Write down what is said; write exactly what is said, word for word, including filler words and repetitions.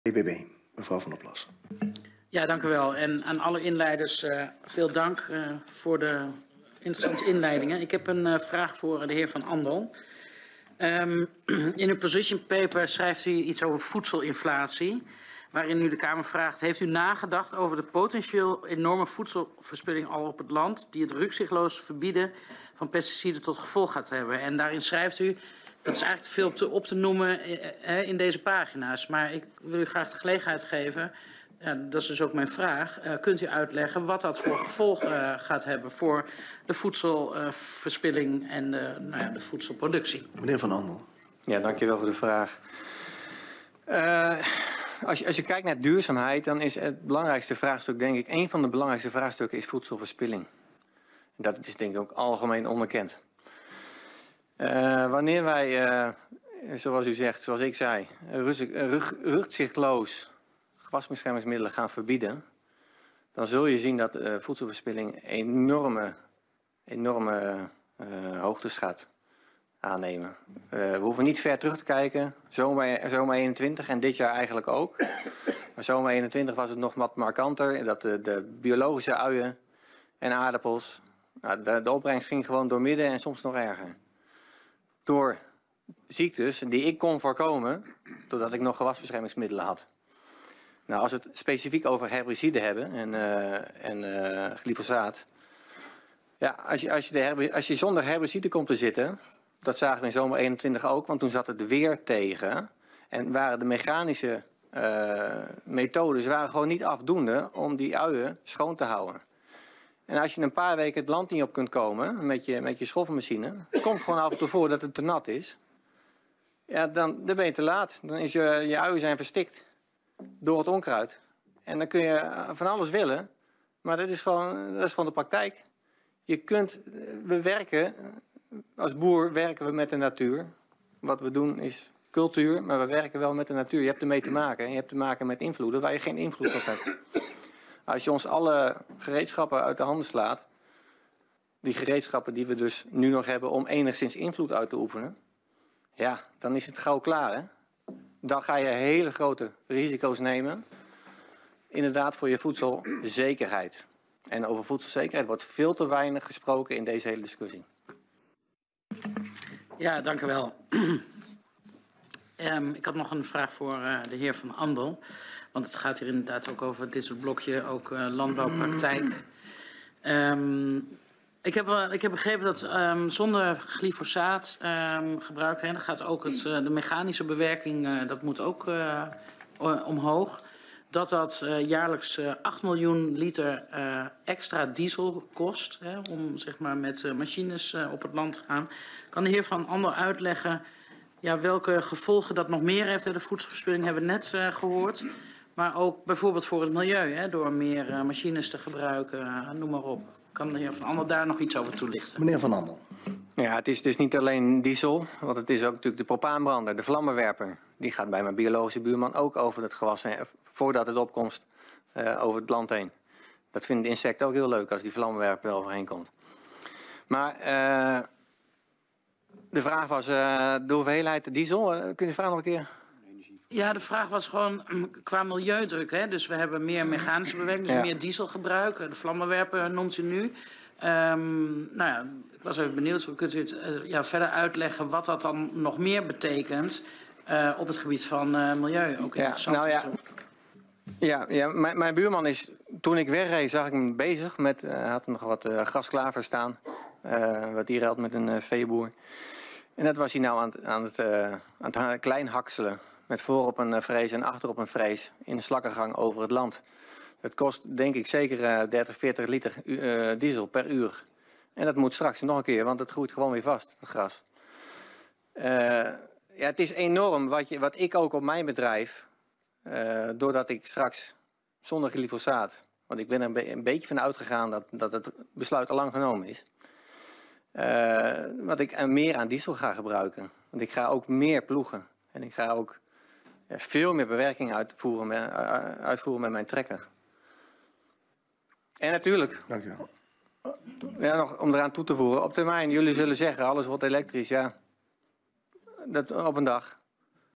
B B B, mevrouw Van der Plas. Ja, dank u wel. En aan alle inleiders uh, veel dank uh, voor de interessante inleidingen. Ik heb een uh, vraag voor de heer Van Andel. Um, in uw position paper schrijft u iets over voedselinflatie, waarin u de Kamer vraagt: heeft u nagedacht over de potentieel enorme voedselverspilling al op het land, die het rukzichtloos verbieden van pesticiden tot gevolg gaat hebben? En daarin schrijft u, dat is eigenlijk te veel op te, op te noemen uh, in deze pagina's, maar ik wil u graag de gelegenheid geven. Ja, dat is dus ook mijn vraag. Uh, kunt u uitleggen wat dat voor gevolgen uh, gaat hebben voor de voedselverspilling uh, en de, nou ja, de voedselproductie? Meneer Van Andel. Ja, dank je wel voor de vraag. Uh, als, je, als je kijkt naar duurzaamheid, dan is het belangrijkste vraagstuk, denk ik, een van de belangrijkste vraagstukken is voedselverspilling. Dat is denk ik ook algemeen onderkend. Uh, wanneer wij, uh, zoals u zegt, zoals ik zei, rugzichtloos gewasbeschermingsmiddelen gaan verbieden, dan zul je zien dat uh, voedselverspilling enorme, enorme uh, hoogtes gaat aannemen. Uh, we hoeven niet ver terug te kijken, zomer, zomer eenentwintig en dit jaar eigenlijk ook. Maar zomer eenentwintig was het nog wat markanter, dat de, de biologische uien en aardappels, nou, de, de opbrengst ging gewoon door midden en soms nog erger. Door ziektes die ik kon voorkomen, doordat ik nog gewasbeschermingsmiddelen had. Nou, als we het specifiek over herbiciden hebben en, uh, en uh, glyfosaat. Ja, als je, als, je de herbi als je zonder herbiciden komt te zitten, dat zagen we in zomer eenentwintig ook, want toen zat het weer tegen. En waren de mechanische uh, methodes waren gewoon niet afdoende om die uien schoon te houden. En als je een paar weken het land niet op kunt komen met je, met je schoffelmachine, het komt gewoon af en toe voor dat het te nat is. Ja, dan, dan ben je te laat. Dan is je, je uien zijn verstikt door het onkruid. En dan kun je van alles willen, maar dat is gewoon, dat is gewoon de praktijk. Je kunt, we werken, als boer werken we met de natuur. Wat we doen is cultuur, maar we werken wel met de natuur. Je hebt ermee te maken. En je hebt te maken met invloeden waar je geen invloed op hebt. Als je ons alle gereedschappen uit de handen slaat, die gereedschappen die we dus nu nog hebben om enigszins invloed uit te oefenen, ja, dan is het gauw klaar, hè? Dan ga je hele grote risico's nemen, inderdaad voor je voedselzekerheid. En over voedselzekerheid wordt veel te weinig gesproken in deze hele discussie. Ja, dank u wel. um, ik had nog een vraag voor uh, de heer Van Andel. Want het gaat hier inderdaad ook over dit soort blokje, ook uh, landbouwpraktijk. Um, ik, heb, uh, ik heb begrepen dat um, zonder glyfosaat um, gebruiken, en dan gaat ook het, uh, de mechanische bewerking, uh, dat moet ook uh, omhoog. Dat dat uh, jaarlijks uh, acht miljoen liter uh, extra diesel kost, hè, om zeg maar, met uh, machines uh, op het land te gaan. Kan de heer Van Andel uitleggen ja, welke gevolgen dat nog meer heeft? Hè? De voedselverspilling hebben we net uh, gehoord. Maar ook bijvoorbeeld voor het milieu, hè, door meer uh, machines te gebruiken, uh, noem maar op. Kan de heer Van Andel daar nog iets over toelichten? Meneer Van Andel. Ja, het is dus niet alleen diesel, want het is ook natuurlijk de propaanbrander, de vlammenwerper. Die gaat bij mijn biologische buurman ook over het gewas heen, voordat het opkomst uh, over het land heen. Dat vinden de insecten ook heel leuk als die vlammenwerper er overheen komt. Maar uh, de vraag was uh, de hoeveelheid diesel. Uh, kun je de vraag nog een keer? Ja, de vraag was gewoon qua milieudruk. Hè? Dus we hebben meer mechanische bewerking, dus ja. meer dieselgebruik. De vlammenwerper noemt u nu. Um, nou ja, ik was even benieuwd, kunt u het uh, ja, verder uitleggen wat dat dan nog meer betekent uh, op het gebied van uh, milieu? Ook ja, nou ja, ja, ja mijn, mijn buurman is, toen ik wegreed, zag ik hem bezig met, hij uh, had nog wat uh, gras klaar staan, uh, wat hij ruilt met een uh, veeboer. En dat was hij nou aan, aan het, uh, aan het klein hakselen. Met voorop een vrees en achterop een vrees in een slakkengang over het land. Het kost denk ik zeker uh, dertig, veertig liter uh, diesel per uur. En dat moet straks nog een keer, want het groeit gewoon weer vast, het gras. Uh, ja, het is enorm wat, je, wat ik ook op mijn bedrijf, uh, doordat ik straks zonder glyfosaat, want ik ben er een, be een beetje van uitgegaan dat, dat het besluit al lang genomen is. Uh, wat ik uh, meer aan diesel ga gebruiken. Want ik ga ook meer ploegen. En ik ga ook ja, veel meer bewerking uitvoeren met, uh, uitvoeren met mijn trekker. En natuurlijk, dank u wel. Ja, nog om eraan toe te voegen, op termijn, jullie zullen zeggen, alles wordt elektrisch, ja, dat op een dag.